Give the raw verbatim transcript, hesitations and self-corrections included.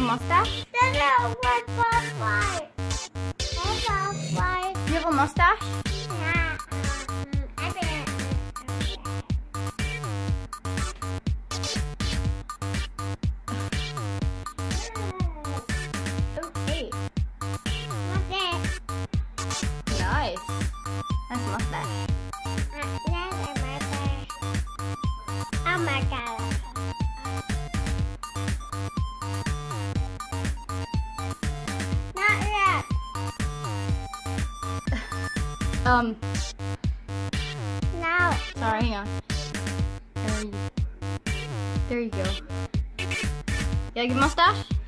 mustache? There's a one butterfly. There's a butterfly. You have a mustache? Yeah. Um, I didn't. Okay. What's it? Nice. Nice mustache. Uh, there's a mustache. Oh my god. Not yet. Um, No. sorry, hang on. There you, there you go. You like your mustache?